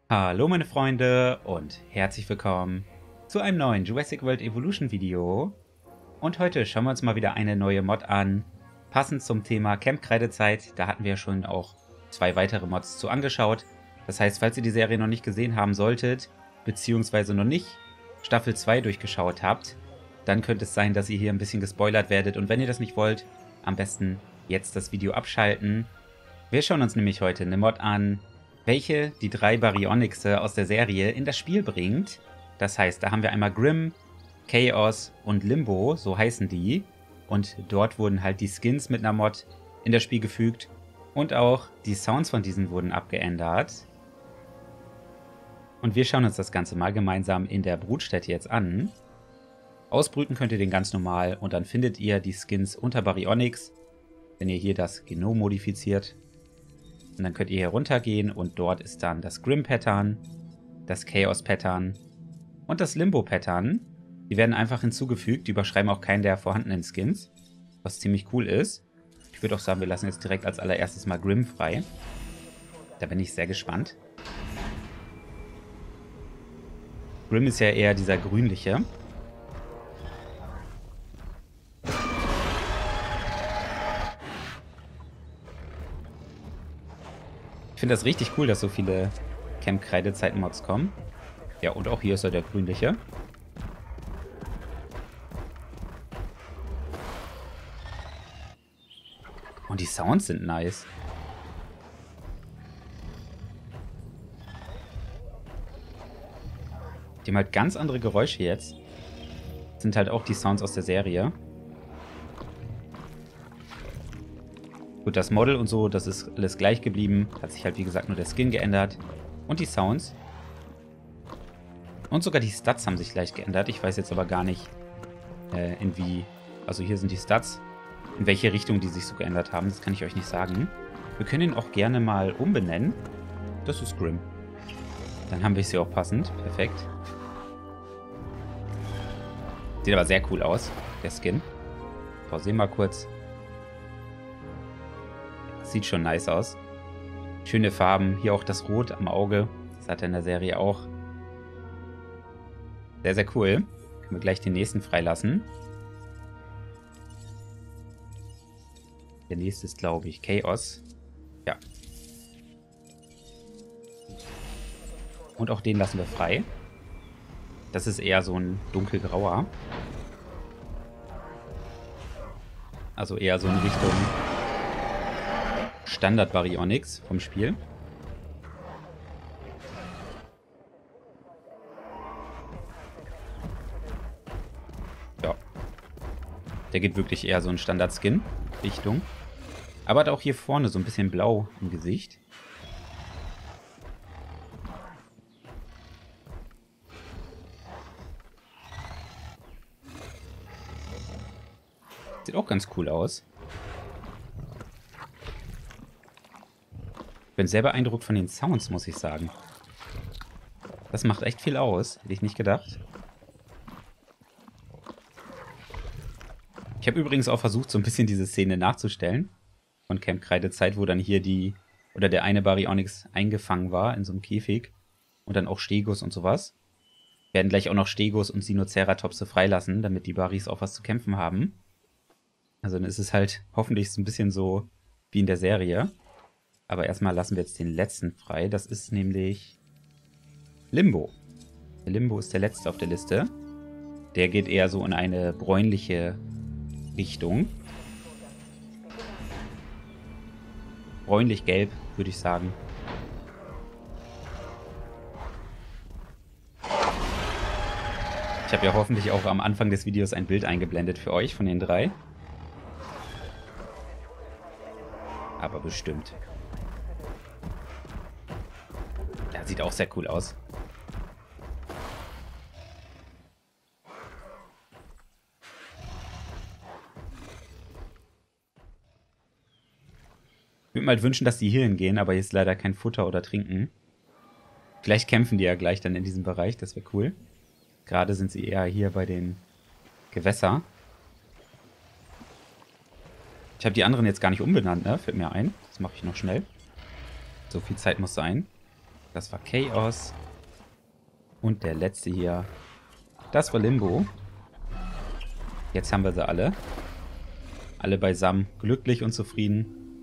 Hallo meine Freunde und herzlich willkommen zu einem neuen Jurassic World Evolution Video. Und heute schauen wir uns mal wieder eine neue Mod an, passend zum Thema Camp Kreidezeit. Da hatten wir schon auch 2 weitere Mods zu angeschaut. Das heißt, falls ihr die Serie noch nicht gesehen haben solltet, beziehungsweise noch nicht Staffel 2 durchgeschaut habt, dann könnte es sein, dass ihr hier ein bisschen gespoilert werdet. Und wenn ihr das nicht wollt, am besten jetzt das Video abschalten. Wir schauen uns nämlich heute eine Mod an, welche die 3 Baryonyxe aus der Serie in das Spiel bringt. Das heißt, da haben wir einmal Grimm, Chaos und Limbo, so heißen die. Und dort wurden halt die Skins mit einer Mod in das Spiel gefügt. Und auch die Sounds von diesen wurden abgeändert. Und wir schauen uns das Ganze mal gemeinsam in der Brutstätte jetzt an. Ausbrüten könnt ihr den ganz normal und dann findet ihr die Skins unter Baryonyx, wenn ihr hier das Genom modifiziert. Und dann könnt ihr hier runtergehen und dort ist dann das Grimm-Pattern, das Chaos-Pattern und das Limbo-Pattern. Die werden einfach hinzugefügt, die überschreiben auch keinen der vorhandenen Skins, was ziemlich cool ist. Ich würde auch sagen, wir lassen jetzt direkt als allererstes mal Grimm frei. Da bin ich sehr gespannt. Grimm ist ja eher dieser grünliche. Ich finde das richtig cool, dass so viele Camp Kreidezeit-Mods kommen. Ja, und auch hier ist er der grünliche. Und die Sounds sind nice. Die haben halt ganz andere Geräusche jetzt. Das sind halt auch die Sounds aus der Serie. Gut, das Model und so, das ist alles gleich geblieben. Hat sich halt, wie gesagt, nur der Skin geändert. Und die Sounds. Und sogar die Stats haben sich leicht geändert. Ich weiß jetzt aber gar nicht, also hier sind die Stats. In welche Richtung die sich so geändert haben, das kann ich euch nicht sagen. Wir können ihn auch gerne mal umbenennen. Das ist Grimm. Dann haben wir es hier auch passend. Perfekt. Sieht aber sehr cool aus, der Skin. Pausieren mal kurz. Sieht schon nice aus. Schöne Farben. Hier auch das Rot am Auge. Das hat er in der Serie auch. Sehr, sehr cool. Können wir gleich den nächsten freilassen. Der nächste ist, glaube ich, Chaos. Ja. Und auch den lassen wir frei. Das ist eher so ein dunkelgrauer. Also eher so in Richtung Standard Baryonyx vom Spiel. Ja. Der geht wirklich eher so in Standard-Skin Richtung. Aber hat auch hier vorne so ein bisschen blau im Gesicht. Sieht auch ganz cool aus. Ich bin sehr beeindruckt von den Sounds, muss ich sagen. Das macht echt viel aus. Hätte ich nicht gedacht. Ich habe übrigens auch versucht, so ein bisschen diese Szene nachzustellen. Von Camp Kreidezeit, wo dann hier der eine Baryonyx eingefangen war in so einem Käfig. Und dann auch Stegos und sowas. Wir werden gleich auch noch Stegos und Sinoceratopse freilassen, damit die Barys auch was zu kämpfen haben. Also dann ist es halt hoffentlich so ein bisschen so wie in der Serie. Aber erstmal lassen wir jetzt den letzten frei. Das ist nämlich Limbo. Der Limbo ist der letzte auf der Liste. Der geht eher so in eine bräunliche Richtung. Bräunlich-gelb, würde ich sagen. Ich habe ja hoffentlich auch am Anfang des Videos ein Bild eingeblendet für euch von den 3. Aber bestimmt. Ja, sieht auch sehr cool aus. Ich würde mir halt wünschen, dass die hier hingehen, aber hier ist leider kein Futter oder Trinken. Vielleicht kämpfen die ja gleich dann in diesem Bereich, das wäre cool. Gerade sind sie eher hier bei den Gewässern. Ich habe die anderen jetzt gar nicht umbenannt, ne? Fällt mir ein. Das mache ich noch schnell. So viel Zeit muss sein. Das war Chaos. Und der letzte hier. Das war Limbo. Jetzt haben wir sie alle. Alle beisammen. Glücklich und zufrieden.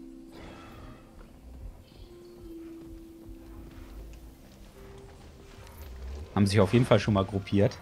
Haben sich auf jeden Fall schon mal gruppiert.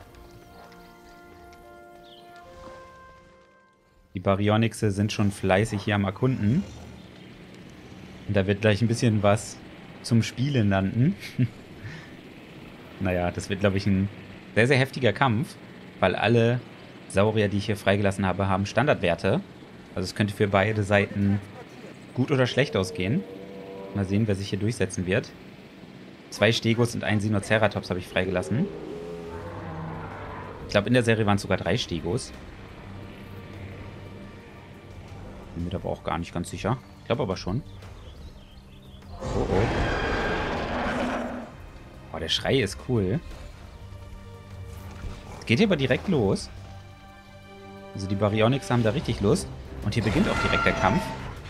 Die Baryonyxe sind schon fleißig hier am Erkunden. Und da wird gleich ein bisschen was zum Spielen landen. Naja, das wird, glaube ich, ein sehr, sehr heftiger Kampf. Weil alle Saurier, die ich hier freigelassen habe, haben Standardwerte. Also es könnte für beide Seiten gut oder schlecht ausgehen. Mal sehen, wer sich hier durchsetzen wird. 2 Stegos und 1 Sinoceratops habe ich freigelassen. Ich glaube, in der Serie waren es sogar 3 Stegos. Bin mir da aber auch gar nicht ganz sicher. Ich glaube aber schon. Oh, oh. Oh, der Schrei ist cool. Es geht hier aber direkt los. Also die Baryonyx haben da richtig Lust. Und hier beginnt auch direkt der Kampf.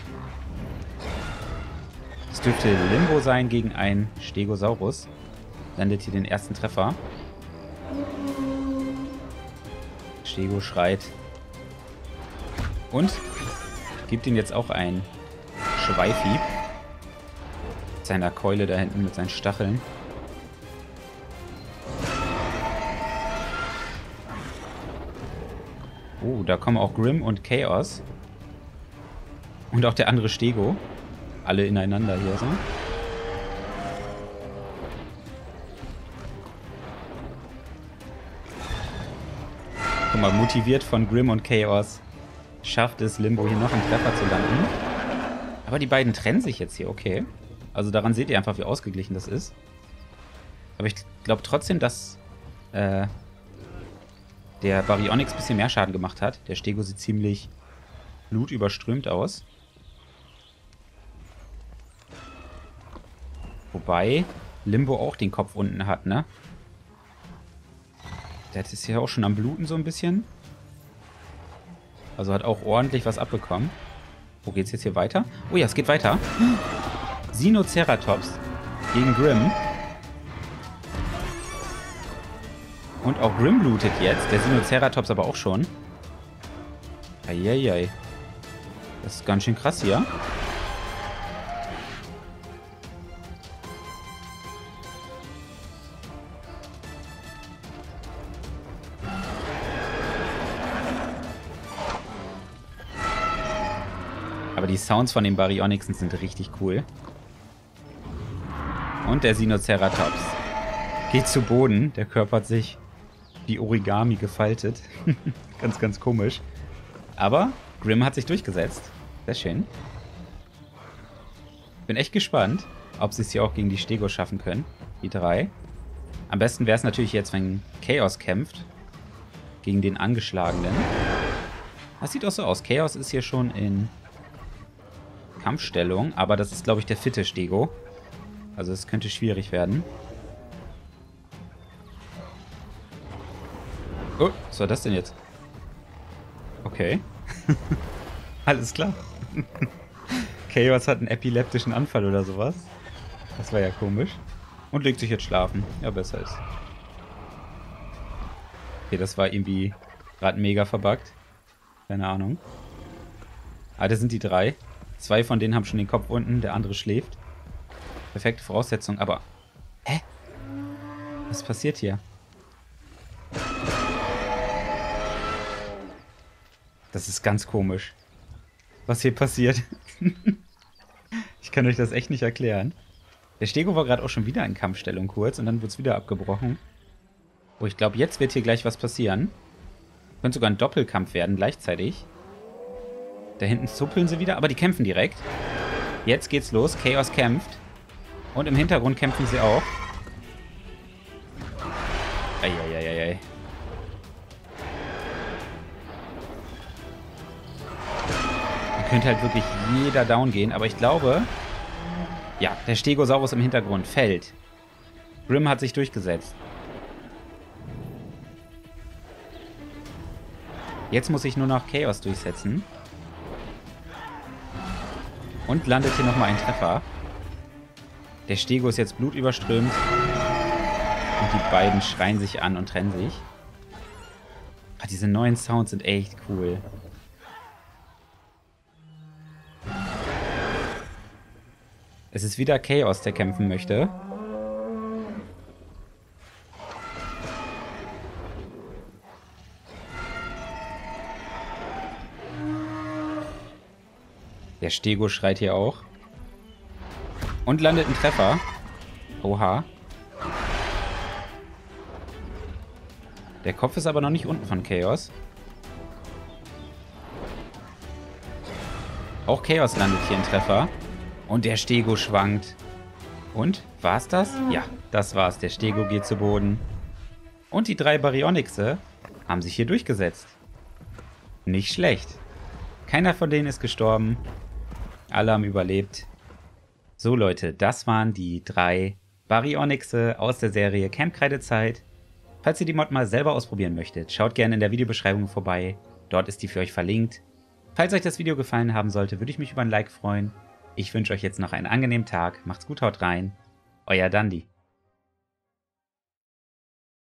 Das dürfte Limbo sein gegen einen Stegosaurus. Landet hier den ersten Treffer. Stego schreit. Und gibt ihm jetzt auch ein Schweifhieb. Mit seiner Keule da hinten, mit seinen Stacheln. Oh, da kommen auch Grimm und Chaos. Und auch der andere Stego. Alle ineinander hier so. Guck mal, motiviert von Grimm und Chaos schafft es Limbo hier noch einen Treffer zu landen. Aber die beiden trennen sich jetzt hier, okay. Also daran seht ihr einfach, wie ausgeglichen das ist. Aber ich glaube trotzdem, dass der Baryonyx ein bisschen mehr Schaden gemacht hat. Der Stego sieht ziemlich blutüberströmt aus. Wobei Limbo auch den Kopf unten hat, ne? Der ist ja auch schon am Bluten so ein bisschen. Also hat auch ordentlich was abbekommen. Wo geht's jetzt hier weiter? Oh ja, es geht weiter. Sinoceratops gegen Grimm. Und auch Grimm blutet jetzt. Der Sinoceratops aber auch schon. Eieiei. Das ist ganz schön krass hier. Aber die Sounds von den Baryonyxen sind richtig cool. Und der Sinoceratops geht zu Boden. Der Körper hat sich wie Origami gefaltet. Ganz, ganz komisch. Aber Grimm hat sich durchgesetzt. Sehr schön. Bin echt gespannt, ob sie es hier auch gegen die Stego schaffen können. Die 3. Am besten wäre es natürlich jetzt, wenn Chaos kämpft. Gegen den Angeschlagenen. Das sieht auch so aus. Chaos ist hier schon in Kampfstellung. Aber das ist, glaube ich, der fitte Stego. Also es könnte schwierig werden. Oh, was war das denn jetzt? Okay. Alles klar. Chaos hat einen epileptischen Anfall oder sowas. Das war ja komisch. Und legt sich jetzt schlafen. Ja, besser ist. Okay, das war irgendwie gerade mega verbuggt. Keine Ahnung. Ah, das sind die 3. 2 von denen haben schon den Kopf unten, der andere schläft. Perfekte Voraussetzung, aber... Hä? Was passiert hier? Das ist ganz komisch. Was hier passiert. Ich kann euch das echt nicht erklären. Der Stego war gerade auch schon wieder in Kampfstellung kurz und dann wird es wieder abgebrochen. Oh, ich glaube, jetzt wird hier gleich was passieren. Könnte sogar ein Doppelkampf werden, gleichzeitig. Da hinten zuppeln sie wieder, aber die kämpfen direkt. Jetzt geht's los. Chaos kämpft. Und im Hintergrund kämpfen sie auch. Eieieiei. Da könnte halt wirklich jeder down gehen, aber ich glaube... Ja, der Stegosaurus im Hintergrund fällt. Grimm hat sich durchgesetzt. Jetzt muss ich nur noch Chaos durchsetzen. Und landet hier nochmal ein Treffer. Der Stego ist jetzt blutüberströmt. Und die beiden schreien sich an und trennen sich. Ah, diese neuen Sounds sind echt cool. Es ist wieder Chaos, der kämpfen möchte. Der Stego schreit hier auch. Und landet ein Treffer. Oha. Der Kopf ist aber noch nicht unten von Chaos. Auch Chaos landet hier ein Treffer. Und der Stego schwankt. Und? War's das? Ja, das war's. Der Stego geht zu Boden. Und die 3 Baryonyxe haben sich hier durchgesetzt. Nicht schlecht. Keiner von denen ist gestorben. Alle haben überlebt. So Leute, das waren die 3 Baryonyxe aus der Serie Camp Kreidezeit. Falls ihr die Mod mal selber ausprobieren möchtet, schaut gerne in der Videobeschreibung vorbei. Dort ist die für euch verlinkt. Falls euch das Video gefallen haben sollte, würde ich mich über ein Like freuen. Ich wünsche euch jetzt noch einen angenehmen Tag. Macht's gut, haut rein. Euer Dandi.